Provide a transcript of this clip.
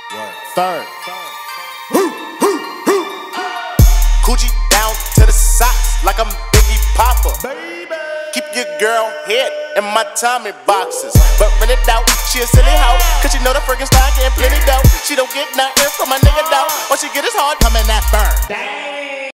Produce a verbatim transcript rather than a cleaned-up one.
Third. Coochie down to the socks like I'm Biggie Popper. Baby. Keep your girl head in my Tommy boxes, but rent it out, she a silly hoe, cause she know the freaking style can't play